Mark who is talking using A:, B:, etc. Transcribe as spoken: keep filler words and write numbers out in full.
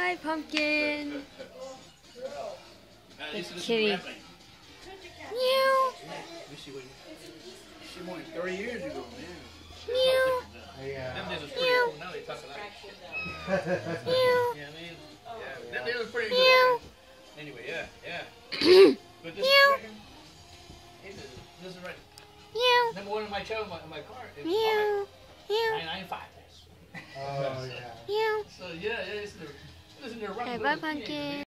A: Bye, Pumpkin. The kitty. Meow.
B: She went thirty years ago, man.
A: Meow.
B: Yeah.
C: Them days was pretty
A: Meow.
C: cool. Now they talk about it.
A: Meow.
C: Yeah, I mean, yeah, them days was pretty
A: Meow.
C: good. Anyway, yeah, yeah. But this
A: Meow.
C: is hey, this, this is right.
A: Meow.
C: Number one in my child in my, in my car. It's
A: Meow. Meow.
C: nine nine five.
B: Oh, yeah.
A: Meow.
C: So yeah, yeah, listen to listen to rock.
A: Okay, bye, Pumpkin.